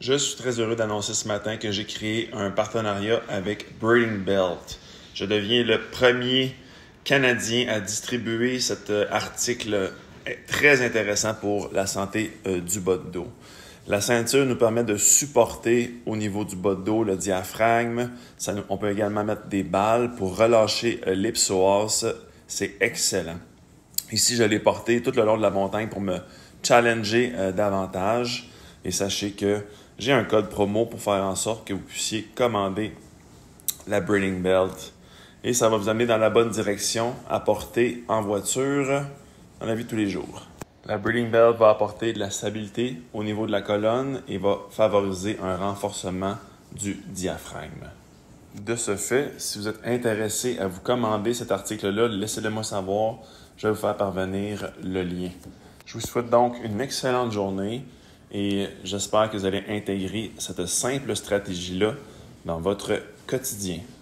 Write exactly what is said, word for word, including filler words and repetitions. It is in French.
Je suis très heureux d'annoncer ce matin que j'ai créé un partenariat avec Breeding Belt. Je deviens le premier Canadien à distribuer cet article très intéressant pour la santé euh, du bas de dos. La ceinture nous permet de supporter au niveau du bas de dos le diaphragme. Ça, on peut également mettre des balles pour relâcher euh, l'ipsoas. C'est excellent. Ici, je l'ai porté tout le long de la montagne pour me challenger euh, davantage. Et sachez que j'ai un code promo pour faire en sorte que vous puissiez commander la Breeding Belt. Et ça va vous amener dans la bonne direction à porter en voiture dans la vie de tous les jours. La Breeding Belt va apporter de la stabilité au niveau de la colonne et va favoriser un renforcement du diaphragme. De ce fait, si vous êtes intéressé à vous commander cet article-là, laissez-le moi savoir. Je vais vous faire parvenir le lien. Je vous souhaite donc une excellente journée et j'espère que vous allez intégrer cette simple stratégie-là dans votre quotidien.